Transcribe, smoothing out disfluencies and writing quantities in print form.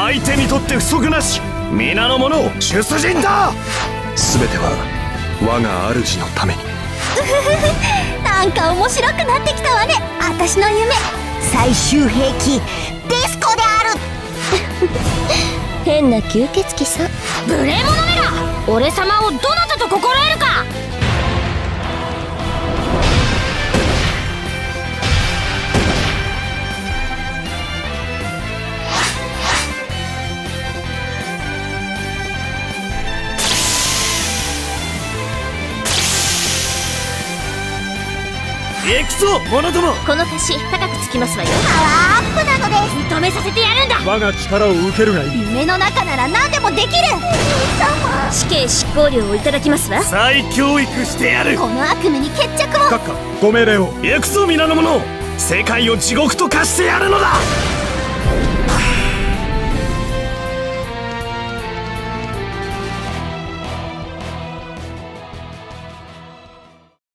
相手にとって不足なし。皆の者出陣だ。 全ては我が主のために。 なんか面白くなってきたわね。私の夢、最終兵器ディスコである。変な吸血鬼さ。 無礼者めら、俺様をどなたと心得るか。 行くぞ者ども。 この貸し高くつきますわよ。 パワーアップなのです。 認めさせてやるんだ。 我が力を受けるがいい。 夢の中なら何でもできる。 死刑執行料をいただきますわ。 再教育してやる。 この悪夢に決着を。 閣下ご命令を。行くぞ皆の者、世界を地獄と化してやるのだ。